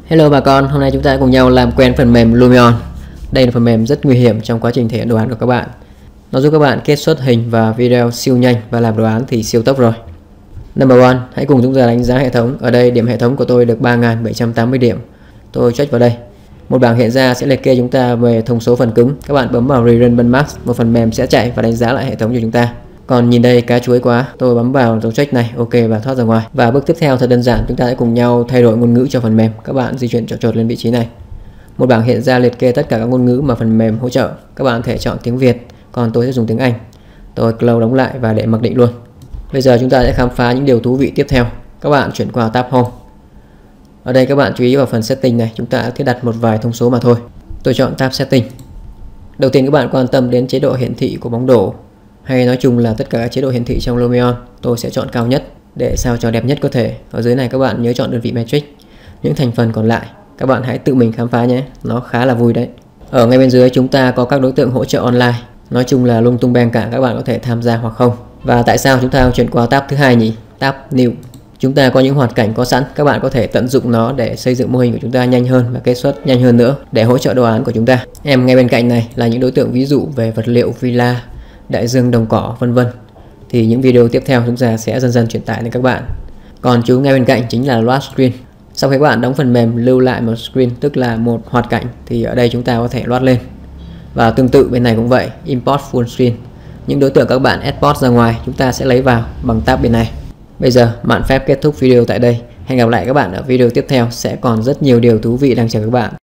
Hello bà con, hôm nay chúng ta cùng nhau làm quen phần mềm Lumion. Đây là phần mềm rất nguy hiểm trong quá trình thể hiện đồ án của các bạn. Nó giúp các bạn kết xuất hình và video siêu nhanh và làm đồ án thì siêu tốc rồi. Number 1, hãy cùng chúng ta đánh giá hệ thống. Ở đây điểm hệ thống của tôi được 3.780 điểm. Tôi check vào đây. Một bảng hiện ra sẽ liệt kê chúng ta về thông số phần cứng. Các bạn bấm vào Rerun Benchmark, một phần mềm sẽ chạy và đánh giá lại hệ thống cho chúng ta. Còn nhìn đây cá chuối quá, tôi bấm vào dấu check này, ok và thoát ra ngoài. Và bước tiếp theo thật đơn giản, chúng ta sẽ cùng nhau thay đổi ngôn ngữ cho phần mềm. Các bạn di chuyển chọn lên vị trí này. Một bảng hiện ra liệt kê tất cả các ngôn ngữ mà phần mềm hỗ trợ. Các bạn có thể chọn tiếng Việt, còn tôi sẽ dùng tiếng Anh. Tôi close đóng lại và để mặc định luôn. Bây giờ chúng ta sẽ khám phá những điều thú vị tiếp theo. Các bạn chuyển qua tab Home. Ở đây các bạn chú ý vào phần setting này, chúng ta thiết đặt một vài thông số mà thôi. Tôi chọn tab setting. Đầu tiên các bạn quan tâm đến chế độ hiển thị của bóng đổ, hay nói chung là tất cả các chế độ hiển thị trong Lumion. Tôi sẽ chọn cao nhất để sao cho đẹp nhất có thể. Ở dưới này các bạn nhớ chọn đơn vị metric. Những thành phần còn lại các bạn hãy tự mình khám phá nhé, nó khá là vui đấy. Ở ngay bên dưới chúng ta có các đối tượng hỗ trợ online. Nói chung là lung tung beng cả, các bạn có thể tham gia hoặc không. Và tại sao chúng ta không chuyển qua tab thứ hai nhỉ? Tab New. Chúng ta có những hoạt cảnh có sẵn, các bạn có thể tận dụng nó để xây dựng mô hình của chúng ta nhanh hơn và kết xuất nhanh hơn nữa để hỗ trợ đồ án của chúng ta. Ngay bên cạnh này là những đối tượng ví dụ về vật liệu villa, đại dương, đồng cỏ, vân vân. Thì những video tiếp theo chúng ta sẽ dần dần truyền tải đến các bạn. Còn chú ngay bên cạnh chính là load screen. Sau khi các bạn đóng phần mềm lưu lại một screen, tức là một hoạt cảnh, thì ở đây chúng ta có thể load lên. Và tương tự bên này cũng vậy, import full screen. Những đối tượng các bạn export ra ngoài chúng ta sẽ lấy vào bằng tab bên này. Bây giờ mạn phép kết thúc video tại đây. Hẹn gặp lại các bạn ở video tiếp theo, sẽ còn rất nhiều điều thú vị đang chờ các bạn.